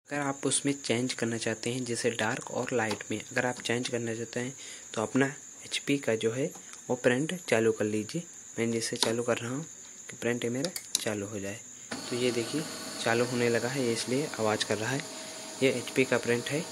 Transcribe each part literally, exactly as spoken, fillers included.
अगर आप उसमें चेंज करना चाहते हैं जैसे डार्क और लाइट में अगर आप चेंज करना चाहते हैं तो अपना एचपी का जो है वो प्रिंट चालू कर लीजिए। मैं जिससे चालू कर रहा हूँ कि प्रिंट मेरा चालू हो जाए। तो ये देखिए चालू होने लगा है, ये इसलिए आवाज़ कर रहा है। ये एचपी का प्रिंट है,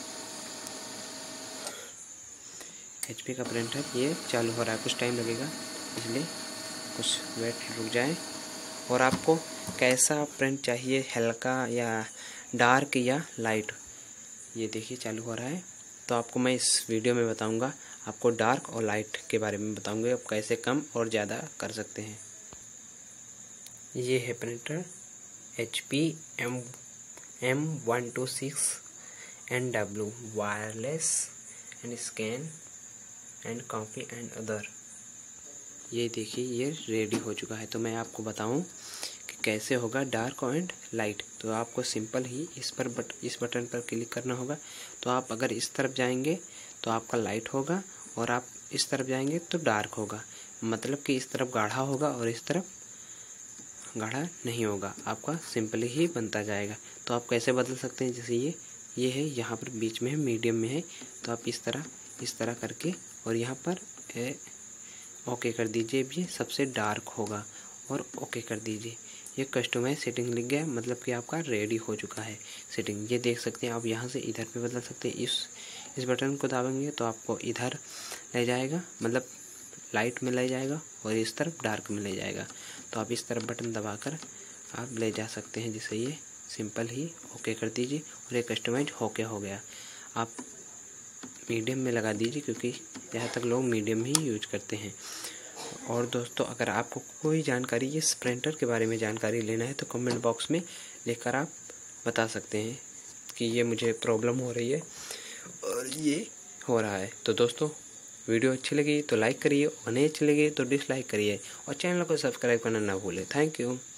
एचपी का प्रिंट है, ये चालू हो रहा है। कुछ टाइम लगेगा इसलिए कुछ वेट रुक जाए। और आपको कैसा प्रिंट चाहिए, हल्का या डार्क या लाइट, ये देखिए चालू हो रहा है। तो आपको मैं इस वीडियो में बताऊंगा, आपको डार्क और लाइट के बारे में बताऊंगा आप कैसे कम और ज़्यादा कर सकते हैं। ये है printer H P M M one two six N W wireless and scan and copy and other. ये देखिए ये रेडी हो चुका है। तो मैं आपको बताऊं कि कैसे होगा डार्क एंड लाइट। तो आपको सिंपल ही इस पर बट इस बटन पर क्लिक करना होगा। तो आप अगर इस तरफ जाएंगे तो आपका लाइट होगा और आप इस तरफ जाएंगे तो डार्क होगा। मतलब कि इस तरफ गाढ़ा होगा और इस तरफ गाढ़ा नहीं होगा, आपका सिंपली ही बनता जाएगा। तो आप कैसे बदल सकते हैं, जैसे ये ये है यहाँ पर बीच में है, मीडियम में है, तो आप इस तरह इस तरह करके और यहाँ पर ए, ओके कर दीजिए। ये सबसे डार्क होगा और ओके कर दीजिए। ये कस्टमाइज सेटिंग लिख गया, मतलब कि आपका रेडी हो चुका है सेटिंग। ये देख सकते हैं आप यहाँ से इधर पे बदल सकते हैं। इस इस बटन को दबाएंगे तो आपको इधर ले जाएगा, मतलब लाइट में ले जाएगा और इस तरफ डार्क में ले जाएगा। तो आप इस तरफ बटन दबाकर आप ले जा सकते हैं। जिससे ये सिंपल ही ओके कर दीजिए और ये कस्टमाइज होके हो गया। आप मीडियम में लगा दीजिए क्योंकि यहाँ तक लोग मीडियम ही यूज करते हैं। और दोस्तों अगर आपको कोई जानकारी इस प्रिंटर के बारे में जानकारी लेना है तो कमेंट बॉक्स में लिखकर आप बता सकते हैं कि ये मुझे प्रॉब्लम हो रही है और ये हो रहा है। तो दोस्तों वीडियो अच्छी लगी तो लाइक करिए और नहीं अच्छी लगी तो डिसलाइक करिए और चैनल को सब्सक्राइब करना ना भूलें। Thank you.